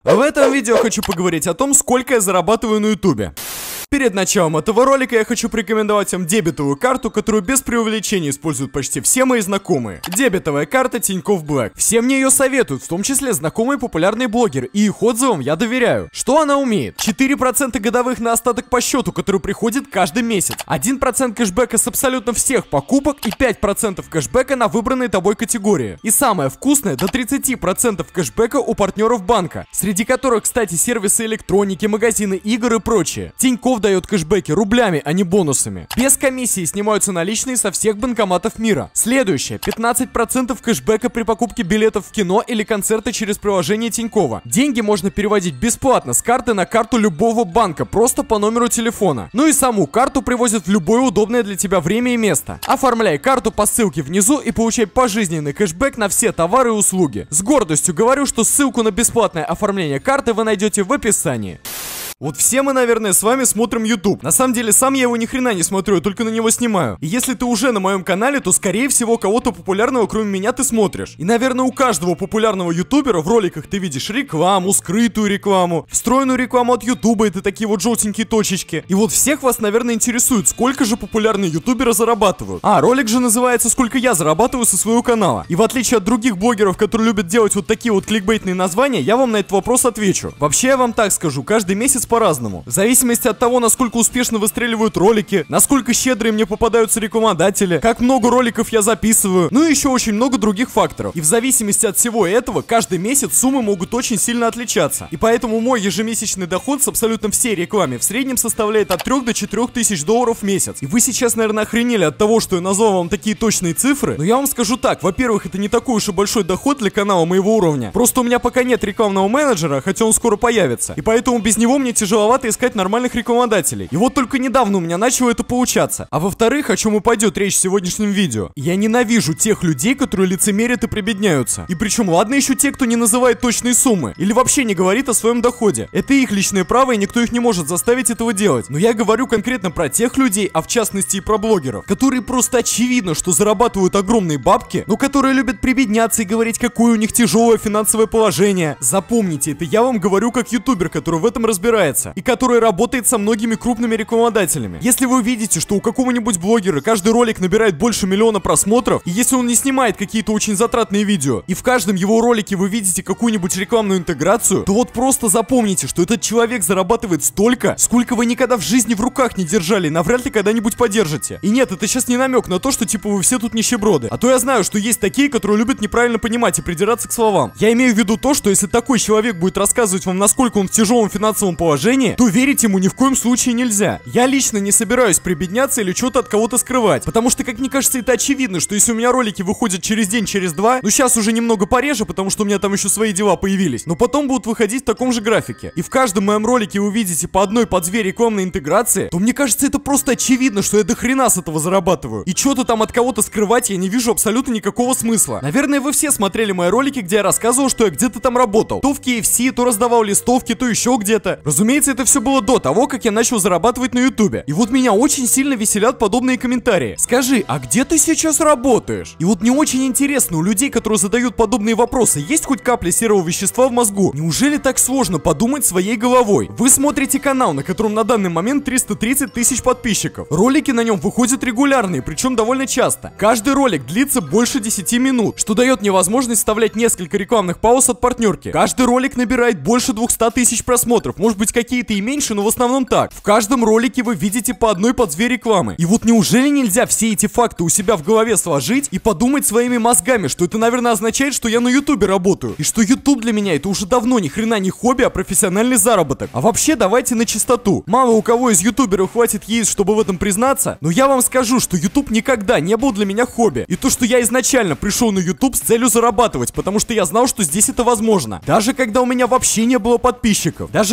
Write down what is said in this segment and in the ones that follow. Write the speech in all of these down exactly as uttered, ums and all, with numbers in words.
В этом видео хочу поговорить о том, сколько я зарабатываю на ютубе. Перед началом этого ролика я хочу порекомендовать вам дебетовую карту, которую без преувеличения используют почти все мои знакомые. Дебетовая карта Тинькофф Блэк. Все мне ее советуют, в том числе знакомые популярные блогеры, и их отзывам я доверяю. Что она умеет? четыре процента годовых на остаток по счету, который приходит каждый месяц. один процент кэшбэка с абсолютно всех покупок и пять процентов кэшбэка на выбранные тобой категории. И самое вкусное, до тридцати процентов кэшбэка у партнеров банка, среди которых, кстати, сервисы электроники, магазины игр и прочее. Тинькофф дает кэшбэки рублями, а не бонусами. Без комиссии снимаются наличные со всех банкоматов мира. Следующее. пятнадцать процентов кэшбэка при покупке билетов в кино или концерта через приложение Тинькова. Деньги можно переводить бесплатно с карты на карту любого банка, просто по номеру телефона. Ну и саму карту привозят в любое удобное для тебя время и место. Оформляй карту по ссылке внизу и получай пожизненный кэшбэк на все товары и услуги. С гордостью говорю, что ссылку на бесплатное оформление карты вы найдете в описании. Вот все мы, наверное, с вами смотрим YouTube. На самом деле, сам я его ни хрена не смотрю, я только на него снимаю. И если ты уже на моем канале, то, скорее всего, кого-то популярного, кроме меня, ты смотришь. И, наверное, у каждого популярного ютубера в роликах ты видишь рекламу, скрытую рекламу, встроенную рекламу от ютуба, это такие вот желтенькие точечки. И вот всех вас, наверное, интересует, сколько же популярные ютуберы зарабатывают. А, ролик же называется «Сколько я зарабатываю со своего канала». И в отличие от других блогеров, которые любят делать вот такие вот кликбейтные названия, я вам на этот вопрос отвечу. Вообще, я вам так скажу, каждый месяц по-разному. В зависимости от того, насколько успешно выстреливают ролики, насколько щедрые мне попадаются рекламодатели, как много роликов я записываю, ну и еще очень много других факторов. И в зависимости от всего этого, каждый месяц суммы могут очень сильно отличаться. И поэтому мой ежемесячный доход с абсолютно всей рекламе в среднем составляет от трёх до четырёх тысяч долларов в месяц. И вы сейчас, наверное, охренели от того, что я назвал вам такие точные цифры, но я вам скажу так, во-первых, это не такой уж и большой доход для канала моего уровня. Просто у меня пока нет рекламного менеджера, хотя он скоро появится. И поэтому без него мне тяжеловато искать нормальных рекламодателей. И вот только недавно у меня начало это получаться. А во-вторых, о чем и пойдет речь в сегодняшнем видео. Я ненавижу тех людей, которые лицемерят и прибедняются. И причем ладно еще те, кто не называет точные суммы. Или вообще не говорит о своем доходе. Это их личное право, и никто их не может заставить этого делать. Но я говорю конкретно про тех людей, а в частности и про блогеров, которые просто очевидно, что зарабатывают огромные бабки, но которые любят прибедняться и говорить, какое у них тяжелое финансовое положение. Запомните, это я вам говорю как ютубер, который в этом разбирается. И который работает со многими крупными рекламодателями. Если вы видите, что у какого-нибудь блогера каждый ролик набирает больше миллиона просмотров, и если он не снимает какие-то очень затратные видео, и в каждом его ролике вы видите какую-нибудь рекламную интеграцию, то вот просто запомните, что этот человек зарабатывает столько, сколько вы никогда в жизни в руках не держали, и навряд ли когда-нибудь подержите. И нет, это сейчас не намек на то, что типа вы все тут нищеброды. А то я знаю, что есть такие, которые любят неправильно понимать и придираться к словам. Я имею в виду то, что если такой человек будет рассказывать вам, насколько он в тяжелом финансовом положении, то верить ему ни в коем случае нельзя. Я лично не собираюсь прибедняться или что-то от кого-то скрывать, потому что, как мне кажется, это очевидно, что если у меня ролики выходят через день, через два, ну сейчас уже немного пореже, потому что у меня там еще свои дела появились, но потом будут выходить в таком же графике. И в каждом моем ролике вы увидите по одной, по две рекламные интеграции, то мне кажется, это просто очевидно, что я до хрена с этого зарабатываю. И что-то там от кого-то скрывать я не вижу абсолютно никакого смысла. Наверное, вы все смотрели мои ролики, где я рассказывал, что я где-то там работал. То в кей эф си, то раздавал листовки, то еще где-то. Разумеется, это все было до того, как я начал зарабатывать на ютубе. И вот меня очень сильно веселят подобные комментарии. Скажи, а где ты сейчас работаешь? И вот мне очень интересно, у людей, которые задают подобные вопросы, есть хоть капля серого вещества в мозгу? Неужели так сложно подумать своей головой? Вы смотрите канал, на котором на данный момент триста тридцать тысяч подписчиков. Ролики на нем выходят регулярные, причем довольно часто. Каждый ролик длится больше десяти минут, что дает мне возможность вставлять несколько рекламных пауз от партнерки. Каждый ролик набирает больше двухсот тысяч просмотров, может быть какие-то и меньше, но в основном так. В каждом ролике вы видите по одной, по две рекламы. И вот неужели нельзя все эти факты у себя в голове сложить и подумать своими мозгами, что это, наверное, означает, что я на ютубе работаю, и что ютуб для меня это уже давно ни хрена не хобби, а профессиональный заработок. А вообще, давайте на чистоту. Мало у кого из ютуберов хватит яиц, чтобы в этом признаться, но я вам скажу, что ютуб никогда не был для меня хобби. И то, что я изначально пришел на ютуб с целью зарабатывать, потому что я знал, что здесь это возможно. Даже когда у меня вообще не было подписчиков, даже когда я вообще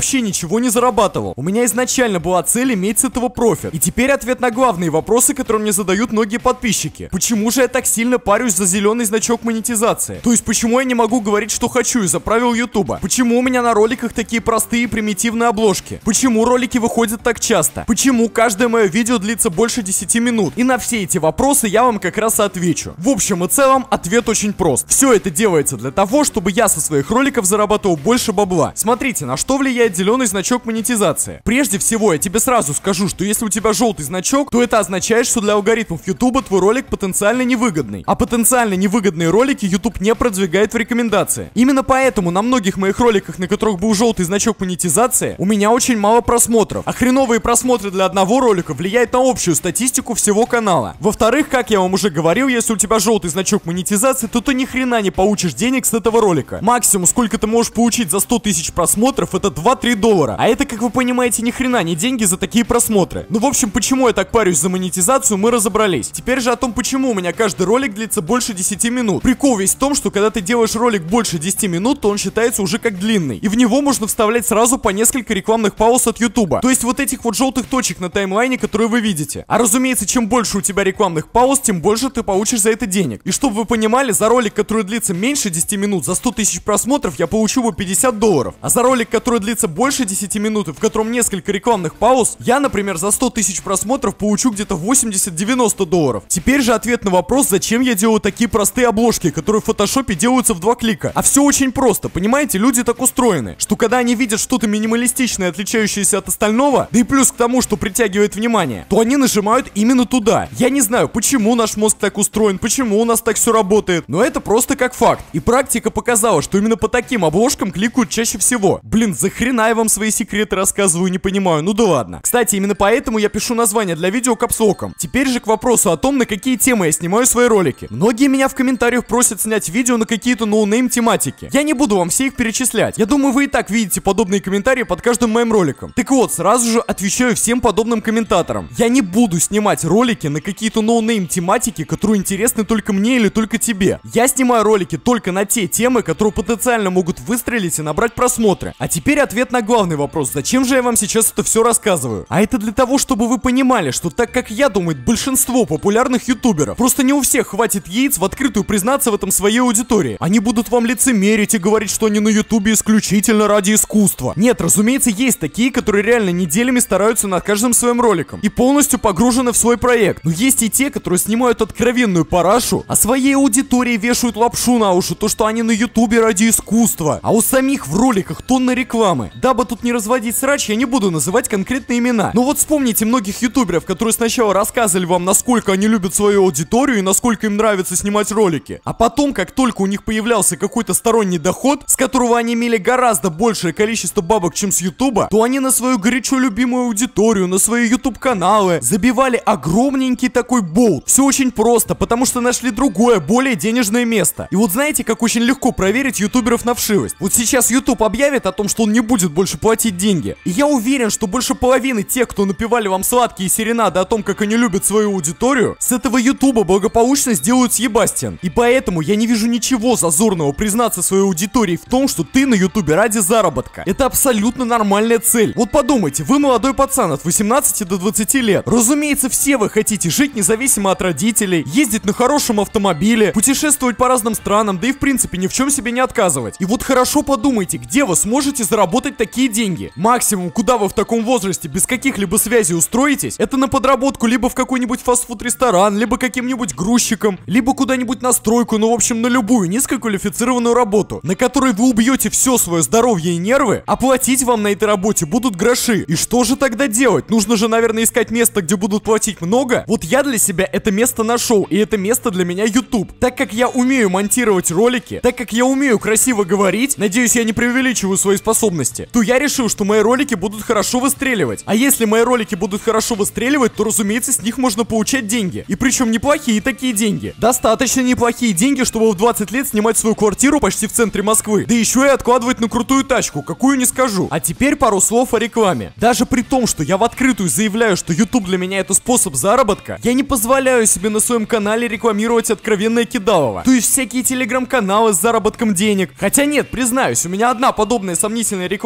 вообще ничего не зарабатывал. У меня изначально была цель иметь с этого профит. И теперь ответ на главные вопросы, которые мне задают многие подписчики. Почему же я так сильно парюсь за зеленый значок монетизации? То есть почему я не могу говорить, что хочу из-за правил ютуба? Почему у меня на роликах такие простые и примитивные обложки? Почему ролики выходят так часто? Почему каждое мое видео длится больше десяти минут? И на все эти вопросы я вам как раз и отвечу. В общем и целом, ответ очень прост. Все это делается для того, чтобы я со своих роликов зарабатывал больше бабла. Смотрите, на что влияет зеленый значок монетизации. Прежде всего, я тебе сразу скажу, что если у тебя желтый значок, то это означает, что для алгоритмов ютуба твой ролик потенциально невыгодный. А потенциально невыгодные ролики YouTube не продвигает в рекомендации. Именно поэтому на многих моих роликах, на которых был желтый значок монетизации, у меня очень мало просмотров. А хреновые просмотры для одного ролика влияют на общую статистику всего канала. Во-вторых, как я вам уже говорил, если у тебя желтый значок монетизации, то ты ни хрена не получишь денег с этого ролика. Максимум, сколько ты можешь получить за сто тысяч просмотров, это два-три доллара. А это, как вы понимаете, ни хрена не деньги за такие просмотры. Ну, в общем, почему я так парюсь за монетизацию, мы разобрались. Теперь же о том, почему у меня каждый ролик длится больше десяти минут. Прикол весь в том, что когда ты делаешь ролик больше десяти минут, то он считается уже как длинный. И в него можно вставлять сразу по несколько рекламных пауз от ютуба. То есть вот этих вот желтых точек на таймлайне, которые вы видите. А разумеется, чем больше у тебя рекламных пауз, тем больше ты получишь за это денег. И чтобы вы понимали, за ролик, который длится меньше десяти минут, за сто тысяч просмотров я получу бы пятьдесят долларов. А за ролик, который длится больше десяти минут и в котором несколько рекламных пауз, я, например, за сто тысяч просмотров получу где-то восемьдесят-девяносто долларов. Теперь же ответ на вопрос, зачем я делаю такие простые обложки, которые в фотошопе делаются в два клика. А все очень просто, понимаете, люди так устроены, что когда они видят что-то минималистичное, отличающееся от остального, да и плюс к тому, что притягивает внимание, то они нажимают именно туда. Я не знаю, почему наш мозг так устроен, почему у нас так все работает, но это просто как факт. И практика показала, что именно по таким обложкам кликают чаще всего. Блин, за хрена я вам свои секреты рассказываю, не понимаю, ну да ладно. Кстати, именно поэтому я пишу название для видео капслоком. Теперь же к вопросу о том, на какие темы я снимаю свои ролики. Многие меня в комментариях просят снять видео на какие-то ноунейм тематики. Я не буду вам все их перечислять. Я думаю, вы и так видите подобные комментарии под каждым моим роликом. Так вот, сразу же отвечаю всем подобным комментаторам. Я не буду снимать ролики на какие-то ноунейм тематики, которые интересны только мне или только тебе. Я снимаю ролики только на те темы, которые потенциально могут выстрелить и набрать просмотры. А теперь ответ на главный вопрос. Зачем же я вам сейчас это все рассказываю? А это для того, чтобы вы понимали, что так как я думаю, большинство популярных ютуберов, просто не у всех хватит яиц в открытую признаться в этом своей аудитории. Они будут вам лицемерить и говорить, что они на ютубе исключительно ради искусства. Нет, разумеется, есть такие, которые реально неделями стараются над каждым своим роликом и полностью погружены в свой проект. Но есть и те, которые снимают откровенную парашу, а своей аудитории вешают лапшу на уши, то, что они на ютубе ради искусства. А у самих в роликах тонна рекламы. Дабы тут не разводить срач, я не буду называть конкретные имена. Но вот вспомните многих ютуберов, которые сначала рассказывали вам, насколько они любят свою аудиторию и насколько им нравится снимать ролики. А потом, как только у них появлялся какой-то сторонний доход, с которого они имели гораздо большее количество бабок, чем с ютуба, то они на свою горячо любимую аудиторию, на свои ютуб-каналы забивали огромненький такой болт. Все очень просто, потому что нашли другое, более денежное место. И вот знаете, как очень легко проверить ютуберов на вшивость? Вот сейчас YouTube объявит о том, что он не будет больше платить деньги. И я уверен, что больше половины тех, кто напевали вам сладкие серенады о том, как они любят свою аудиторию, с этого ютуба благополучно сделают съебастен. И поэтому я не вижу ничего зазорного признаться своей аудитории в том, что ты на ютубе ради заработка. Это абсолютно нормальная цель. Вот подумайте, вы молодой пацан от восемнадцати до двадцати лет. Разумеется, все вы хотите жить независимо от родителей, ездить на хорошем автомобиле, путешествовать по разным странам, да и в принципе ни в чем себе не отказывать. И вот хорошо подумайте, где вы сможете заработать такие деньги. Максимум, куда вы в таком возрасте без каких-либо связей устроитесь, это на подработку либо в какой-нибудь фастфуд-ресторан, либо каким-нибудь грузчиком, либо куда-нибудь на стройку, ну в общем на любую низкоквалифицированную работу, на которой вы убьете все свое здоровье и нервы, а платить вам на этой работе будут гроши. И что же тогда делать? Нужно же, наверное, искать место, где будут платить много. Вот я для себя это место нашел, и это место для меня YouTube. Так как я умею монтировать ролики, так как я умею красиво говорить, надеюсь, я не преувеличиваю свои способности, то я решил, что мои ролики будут хорошо выстреливать. А если мои ролики будут хорошо выстреливать, то, разумеется, с них можно получать деньги. И причем неплохие такие деньги. Достаточно неплохие деньги, чтобы в двадцать лет снимать свою квартиру почти в центре Москвы. Да еще и откладывать на крутую тачку, какую не скажу. А теперь пару слов о рекламе. Даже при том, что я в открытую заявляю, что YouTube для меня это способ заработка, я не позволяю себе на своем канале рекламировать откровенное кидалово. То есть всякие телеграм-каналы с заработком денег. Хотя нет, признаюсь, у меня одна подобная сомнительная реклама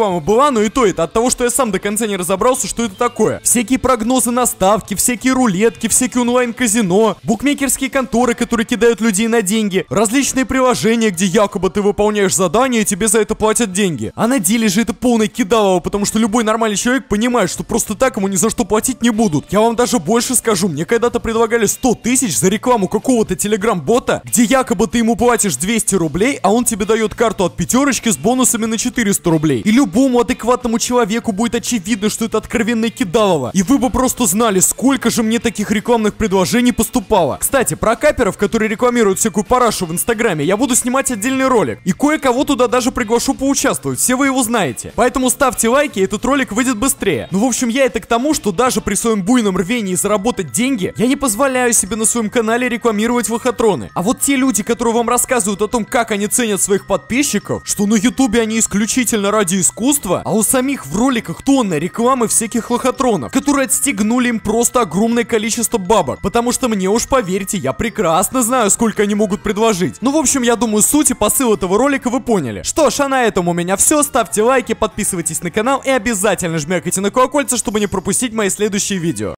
реклама была, но и то это от того, что я сам до конца не разобрался, что это такое. Всякие прогнозы на ставки, всякие рулетки, всякие онлайн-казино, букмекерские конторы, которые кидают людей на деньги, различные приложения, где якобы ты выполняешь задания и тебе за это платят деньги. А на деле же это полное кидалово, потому что любой нормальный человек понимает, что просто так ему ни за что платить не будут. Я вам даже больше скажу, мне когда-то предлагали сто тысяч за рекламу какого-то телеграм-бота, где якобы ты ему платишь двести рублей, а он тебе дает карту от пятерочки с бонусами на четыреста рублей. И любому адекватному человеку будет очевидно, что это откровенное кидалово. И вы бы просто знали, сколько же мне таких рекламных предложений поступало. Кстати, про каперов, которые рекламируют всякую парашу в инстаграме, я буду снимать отдельный ролик. И кое-кого туда даже приглашу поучаствовать, все вы его знаете. Поэтому ставьте лайки, и этот ролик выйдет быстрее. Ну, в общем, я это к тому, что даже при своем буйном рвении заработать деньги, я не позволяю себе на своем канале рекламировать лохотроны. А вот те люди, которые вам рассказывают о том, как они ценят своих подписчиков, что на ютубе они исключительно ради искусства, а у самих в роликах тонна рекламы всяких лохотронов, которые отстегнули им просто огромное количество бабок. Потому что мне уж поверьте, я прекрасно знаю, сколько они могут предложить. Ну, в общем, я думаю, суть и посыл этого ролика вы поняли. Что ж, а на этом у меня все. Ставьте лайки, подписывайтесь на канал и обязательно жмякайте на колокольце, чтобы не пропустить мои следующие видео.